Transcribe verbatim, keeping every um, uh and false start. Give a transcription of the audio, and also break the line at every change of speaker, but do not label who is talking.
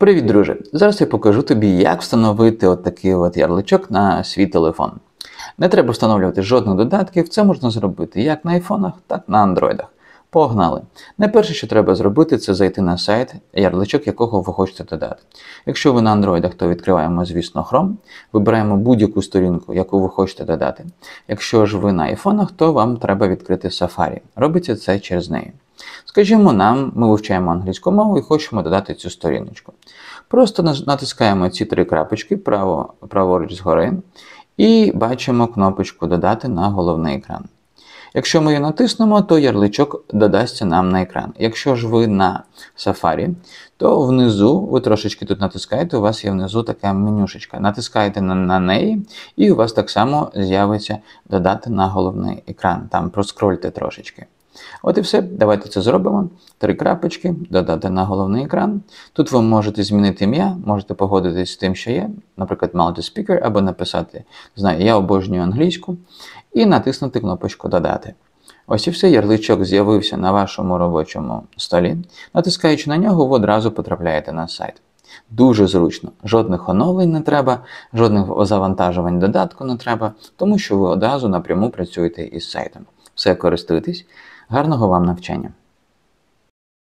Привіт, друже! Зараз я покажу тобі, як встановити от такий от ярличок на свій телефон. Не треба встановлювати жодних додатків, це можна зробити як на айфонах, так і на андроїдах. Погнали! Найперше, що треба зробити, це зайти на сайт, ярличок якого ви хочете додати. Якщо ви на андроїдах, то відкриваємо, звісно, Chrome, вибираємо будь-яку сторінку, яку ви хочете додати. Якщо ж ви на айфонах, то вам треба відкрити Safari. Робиться це через неї. Скажімо, нам, ми вивчаємо англійську мову і хочемо додати цю сторіночку. Просто натискаємо ці три крапочки право, праворуч згори і бачимо кнопочку «Додати на головний екран». Якщо ми її натиснемо, то ярличок додасться нам на екран. Якщо ж ви на Safari, то внизу, ви трошечки тут натискаєте, у вас є внизу така менюшечка. Натискаєте на, на неї і у вас так само з'явиться «Додати на головний екран». Там проскрольте трошечки. От і все, давайте це зробимо. Три крапочки, додати на головний екран. Тут ви можете змінити ім'я, можете погодитись з тим, що є, наприклад, multi-speaker, або написати, знаю, я обожнюю англійську, і натиснути кнопочку «Додати». Ось і все, ярличок з'явився на вашому робочому столі. Натискаючи на нього, ви одразу потрапляєте на сайт. Дуже зручно. Жодних оновлень не треба, жодних завантажувань додатку не треба, тому що ви одразу напряму працюєте із сайтом. Все, користуйтесь. Гарного вам навчання!